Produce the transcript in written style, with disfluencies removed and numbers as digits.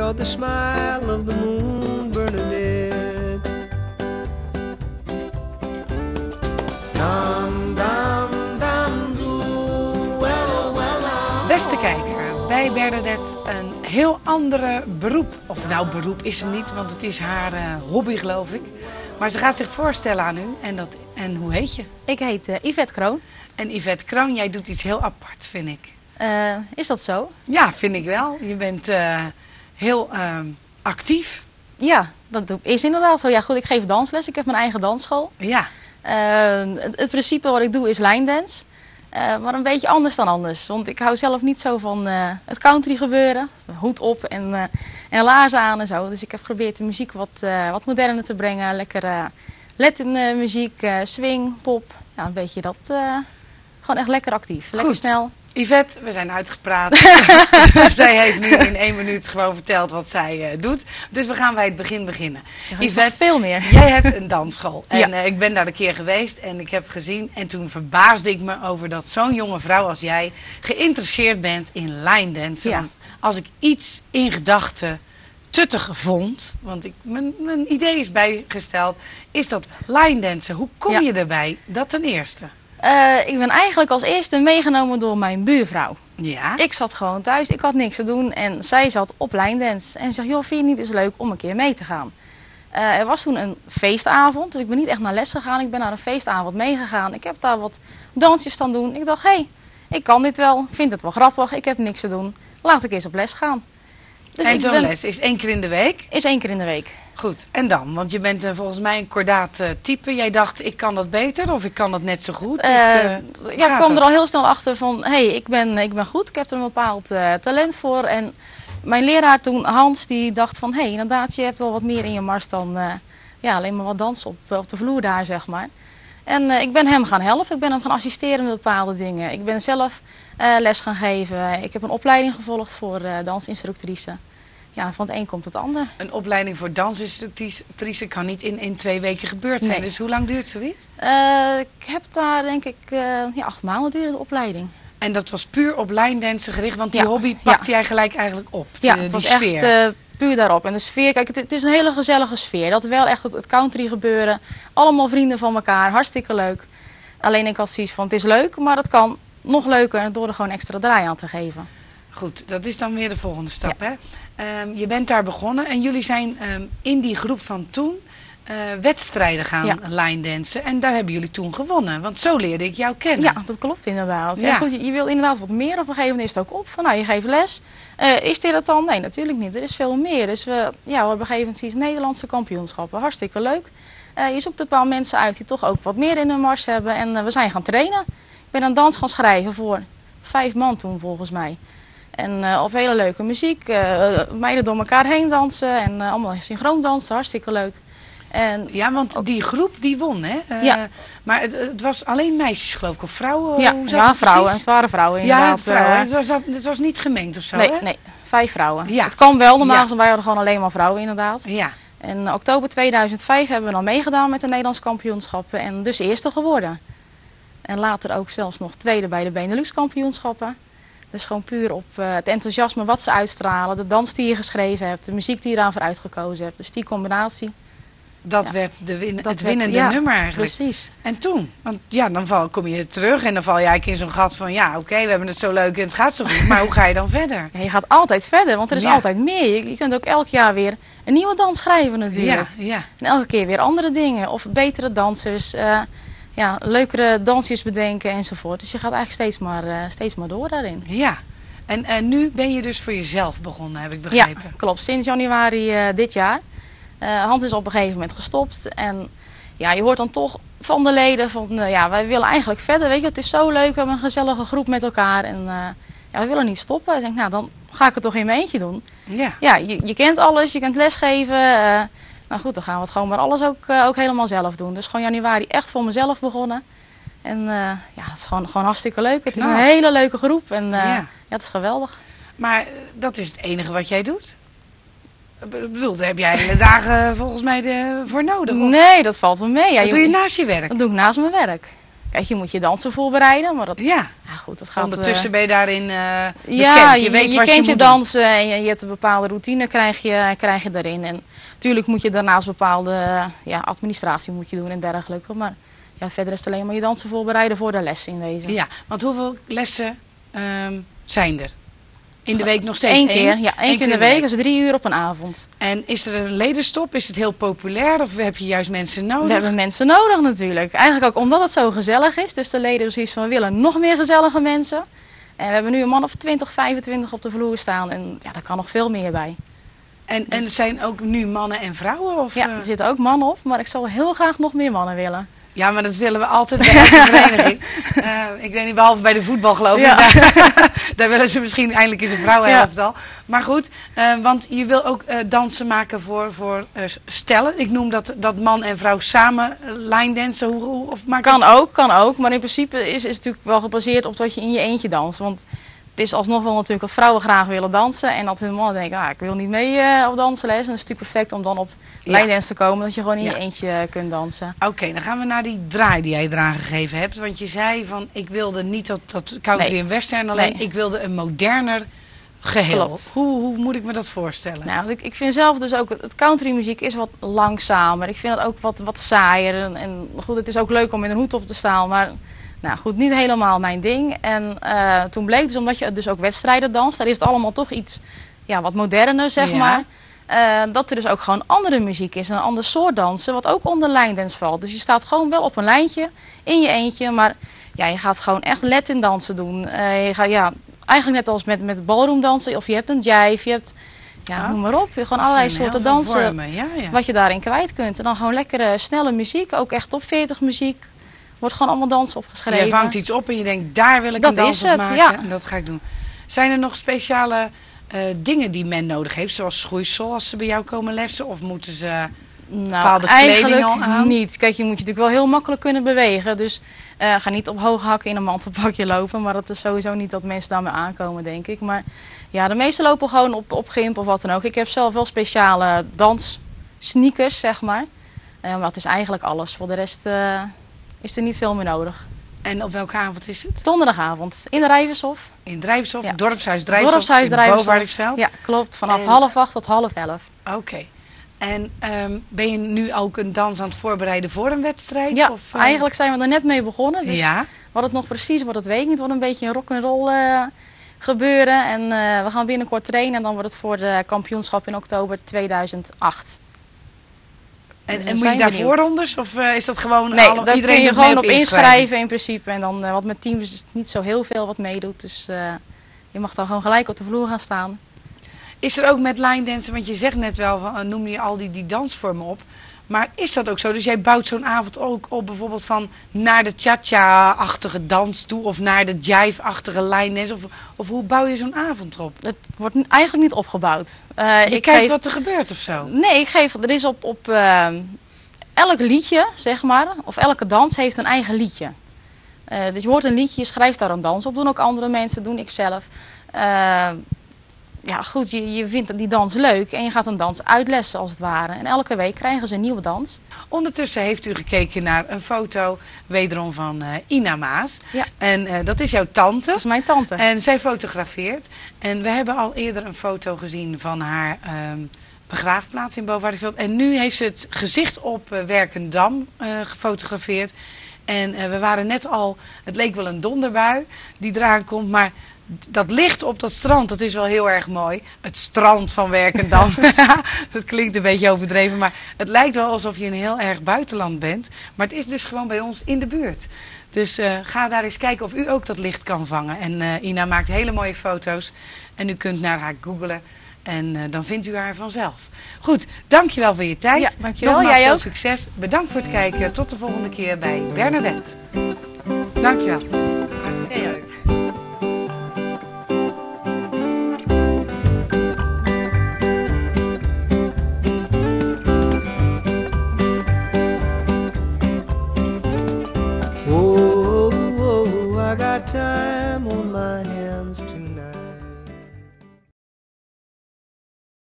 saw the smile of the moon, Bernadette. Dum, dum, dum, doo, well, oh, well, oh. Beste kijker, bij Bernadette een heel andere beroep. Of nou, beroep is het niet, want het is haar hobby, geloof ik. Maar ze gaat zich voorstellen aan u. En hoe heet je? Ik heet Yvette Kroon. En Yvette Kroon, jij doet iets heel apart, vind ik. Is dat zo? Ja, vind ik wel. Je bent heel actief. Ja, is inderdaad zo. Ja, goed, ik geef dansles. Ik heb mijn eigen dansschool. Ja. Het principe wat ik doe is lijndans. Maar een beetje anders dan anders. Want ik hou zelf niet zo van het country gebeuren. Hoed op en laarzen aan en zo. Dus ik heb geprobeerd de muziek wat moderner te brengen. Lekker Latin muziek, swing, pop. Ja, een beetje dat. Gewoon echt lekker actief. Lekker snel. Yvette, we zijn uitgepraat. Zij heeft nu in 1 minuut gewoon verteld wat zij doet. Dus we gaan bij het begin beginnen. Yvette, veel meer. Jij hebt een dansschool. En ja. Ik ben daar een keer geweest en ik heb gezien. En toen verbaasde ik me over dat zo'n jonge vrouw als jij geïnteresseerd bent in line dansen. Ja. Want als ik iets in gedachten tuttig vond, want mijn idee is bijgesteld, is dat line dansen. Hoe kom je erbij? Dat ten eerste. Ik ben eigenlijk als eerste meegenomen door mijn buurvrouw. Ja. Ik zat gewoon thuis, ik had niks te doen en zij zat op lijndans. En ze zegt, joh, vind je het niet eens leuk om een keer mee te gaan? Er was toen een feestavond, dus ik ben niet echt naar les gegaan. Ik ben naar een feestavond meegegaan. Ik heb daar wat dansjes staan doen. Ik dacht, hé, ik kan dit wel, ik vind het wel grappig, ik heb niks te doen. Laat ik eens op les gaan. Dus en zo'n les is 1 keer in de week? Is 1 keer in de week. Goed, en dan? Want je bent volgens mij een kordaat type. Jij dacht, ik kan dat beter of ik kan dat net zo goed. Ik kwam er al heel snel achter van, hé, ik ben goed. Ik heb er een bepaald talent voor. En mijn leraar toen, Hans, die dacht van, hé, inderdaad, je hebt wel wat meer in je mars dan alleen maar wat dansen op de vloer daar, zeg maar. En ik ben hem gaan helpen. Ik ben hem gaan assisteren met bepaalde dingen. Ik ben zelf les gaan geven. Ik heb een opleiding gevolgd voor dansinstructrice. Ja, van het een komt het ander. Een opleiding voor dansinstructrice kan niet in 2 weken gebeurd zijn. Nee. Dus hoe lang duurt zoiets? Ik heb daar denk ik 8 maanden duurde de opleiding. En dat was puur op lijndansen gericht? Want die hobby pakte jij gelijk eigenlijk op? Het was sfeer. Echt puur daarop. En de sfeer, kijk, het is een hele gezellige sfeer. Dat wel echt het country gebeuren. Allemaal vrienden van elkaar. Hartstikke leuk. Alleen ik had zoiets van, het is leuk, maar het kan nog leuker door er gewoon extra draai aan te geven. Goed, dat is dan weer de volgende stap, hè? Je bent daar begonnen en jullie zijn in die groep van toen wedstrijden gaan line dansen. En daar hebben jullie toen gewonnen, want zo leerde ik jou kennen. Ja, dat klopt inderdaad. Ja. Goed, je wil inderdaad wat meer. Op een gegeven moment is het ook op van, nou, je geeft les. Is dit het dan? Nee, natuurlijk niet. Er is veel meer. Dus we op een gegeven moment zien Nederlandse kampioenschappen. Hartstikke leuk. Je zoekt een paar mensen uit die toch ook wat meer in hun mars hebben. En we zijn gaan trainen. Ik ben een dans gaan schrijven voor 5 man toen volgens mij. En op hele leuke muziek, meiden door elkaar heen dansen en allemaal synchroon dansen, hartstikke leuk. En ja, want die groep die won, hè? Maar het was alleen meisjes, geloof ik, of vrouwen? Ja, hoe zat het vrouwen. Het waren vrouwen inderdaad. Ja, vrouwen. Het was niet gemengd of zo, nee, hè? Nee, 5 vrouwen. Ja. Het kan wel, normaal wij hadden gewoon alleen maar vrouwen inderdaad. Ja. En oktober 2005 hebben we dan meegedaan met de Nederlandse kampioenschappen en dus eerste geworden. En later ook zelfs nog tweede bij de Benelux kampioenschappen. Dus gewoon puur op het enthousiasme wat ze uitstralen, de dans die je geschreven hebt, de muziek die je eraan voor uitgekozen hebt. Dus die combinatie. Dat werd het winnende nummer eigenlijk. Precies. En toen? Want ja, dan kom je terug en dan val je eigenlijk in zo'n gat van ja, oké, we hebben het zo leuk en het gaat zo goed. Maar hoe ga je dan verder? Ja, je gaat altijd verder, want er is altijd meer. Je kunt ook elk jaar weer een nieuwe dans schrijven natuurlijk. Ja. En elke keer weer andere dingen of betere dansers. Leukere dansjes bedenken enzovoort. Dus je gaat eigenlijk steeds maar door daarin. Ja, en nu ben je dus voor jezelf begonnen, heb ik begrepen. Ja, klopt. Sinds januari dit jaar. Hans is op een gegeven moment gestopt. En ja, je hoort dan toch van de leden van, wij willen eigenlijk verder. Weet je, het is zo leuk, we hebben een gezellige groep met elkaar. En we willen niet stoppen. Ik denk, nou, dan ga ik het toch in mijn eentje doen. Ja, je kent alles, je kunt lesgeven. Nou goed, dan gaan we het gewoon maar alles ook helemaal zelf doen. Dus gewoon januari echt voor mezelf begonnen. En het is gewoon hartstikke leuk. Het is een hele leuke groep en het is geweldig. Maar dat is het enige wat jij doet? Ik bedoel, daar heb jij hele dagen volgens mij voor nodig? Of? Nee, dat valt wel mee. Ja, dat doe je naast je werk? Dat doe ik naast mijn werk. Kijk, je moet je dansen voorbereiden, maar dat, Ja, ja goed, dat gaat... ondertussen ben je daarin ja, bekend. Je weet wat kent je moet dansen en je hebt een bepaalde routine krijg je daarin. En natuurlijk moet je daarnaast bepaalde administratie moet je doen en dergelijke. Maar ja, verder is het alleen maar je dansen voorbereiden voor de les in wezen. doen. Ja, want hoeveel lessen zijn er? In de week nog steeds Eén keer, ja, één keer in de week. Dat is 3 uur op een avond. En is er een ledenstop? Is het heel populair of heb je juist mensen nodig? We hebben mensen nodig natuurlijk. Eigenlijk ook omdat het zo gezellig is. Dus de leden zoiets van, we willen nog meer gezellige mensen. En we hebben nu een man of 20, 25 op de vloer staan. En ja, daar kan nog veel meer bij. En er zijn ook nu mannen en vrouwen? Of, Ja, er zitten ook mannen op. Maar ik zou heel graag nog meer mannen willen. Ja, maar dat willen we altijd bij elke vereniging. Ik weet niet, behalve bij de voetbal geloof ik. Ja. Daar willen ze misschien eindelijk eens een vrouwenhelftal. Maar goed, want je wil ook dansen maken voor stellen. Ik noem dat man en vrouw samen line dansen. Kan ook. Maar in principe is het natuurlijk wel gebaseerd op dat je in je eentje danst. Want het is alsnog wel natuurlijk dat vrouwen graag willen dansen. En dat hun mannen denken, ik wil niet mee op dansles. En dat is natuurlijk perfect om dan op line dance te komen. Dat je gewoon in je eentje kunt dansen. Oké, dan gaan we naar die draai die jij eraan gegeven hebt. Want je zei van, ik wilde niet dat country en western alleen. Nee. Ik wilde een moderner geheel. Klopt. Hoe moet ik me dat voorstellen? Nou, ik vind zelf dus ook, het countrymuziek is wat langzamer. Ik vind het ook wat saaier. En goed, het is ook leuk om in een hoed op te staan. Maar nou goed, niet helemaal mijn ding. En toen bleek dus, omdat je dus ook wedstrijden danst. Daar is het allemaal toch iets wat moderner, zeg maar. Dat er dus ook gewoon andere muziek is. Een ander soort dansen, wat ook onder line dance valt. Dus je staat gewoon wel op een lijntje, in je eentje. Maar ja, je gaat gewoon echt Latin dansen doen. Je gaat, eigenlijk net als met ballroom dansen. Of je hebt een jive, je hebt, noem maar op. Je gewoon allerlei soorten dansen wat je daarin kwijt kunt. En dan gewoon lekkere, snelle muziek. Ook echt top 40 muziek. Wordt gewoon allemaal dansen opgeschreven. Je vangt iets op en je denkt, daar wil ik een dans op maken. Ja. En dat ga ik doen. Zijn er nog speciale dingen die men nodig heeft? Zoals schoeisel als ze bij jou komen lessen? Of moeten ze bepaalde kleding al aan? Niet. Kijk, je moet je natuurlijk wel heel makkelijk kunnen bewegen. Dus ga niet op hoge hakken in een mantelpakje lopen. Maar dat is sowieso niet dat mensen daarmee aankomen, denk ik. Maar ja, de meesten lopen gewoon op gimp of wat dan ook. Ik heb zelf wel speciale danssneakers, zeg maar. Maar het is eigenlijk alles. Voor de rest is er niet veel meer nodig. En op welke avond is het? Donderdagavond. In de Rijvershof. In het Rijvershof, Ja. Dorpshuis Drijvershof, in Bovaardiksveld? Ja, klopt. Vanaf 7:30 tot 10:30. Oké. En ben je nu ook een dans aan het voorbereiden voor een wedstrijd? Ja, of, eigenlijk zijn we er net mee begonnen. Dus ja. wat het nog precies wordt, dat weet ik niet. Het wordt een beetje een rock'n'roll gebeuren. En we gaan binnenkort trainen. En dan wordt het voor de kampioenschap in oktober 2008. En moet je daar voorrondes? Of is dat gewoon nee, daar iedereen kun je gewoon op inschrijven inschrijven in principe. En dan wat met teams is het niet zo heel veel wat meedoet. Dus je mag dan gewoon gelijk op de vloer gaan staan. Is er ook met line dansen, want je zegt net wel, van, noem je al die dansvormen op. Maar is dat ook zo? Dus jij bouwt zo'n avond ook op bijvoorbeeld van naar de cha-cha-achtige dans toe of naar de jive-achtige line dance? Of hoe bouw je zo'n avond op? Het wordt eigenlijk niet opgebouwd. Je kijkt wat er gebeurt of zo? Nee, er is op elk liedje, zeg maar, of elke dans heeft een eigen liedje. Dus je hoort een liedje, je schrijft daar een dans op. Doen ook andere mensen, doen ik zelf. Ja, goed, je vindt die dans leuk en je gaat een dans uitlessen als het ware. En elke week krijgen ze een nieuwe dans. Ondertussen heeft u gekeken naar een foto, wederom van Ina Maas. Ja. En dat is jouw tante. Dat is mijn tante. En zij fotografeert. En we hebben al eerder een foto gezien van haar begraafplaats in Bovaardiksveld. En nu heeft ze het gezicht op Werkendam gefotografeerd. En we waren net al, het leek wel een donderbui die eraan komt, maar dat licht op dat strand, dat is wel heel erg mooi. Het strand van Werkendam. Dat klinkt een beetje overdreven, maar het lijkt wel alsof je in een heel erg buitenland bent. Maar het is dus gewoon bij ons in de buurt. Dus ga daar eens kijken of u ook dat licht kan vangen. En Ina maakt hele mooie foto's. En u kunt naar haar googlen. En dan vindt u haar vanzelf. Goed, dankjewel voor je tijd. Ja, dankjewel. Nogmaals Jij veel ook. succes. Bedankt voor het kijken. Tot de volgende keer bij Bernadette. Dankjewel. Hartstikke leuk.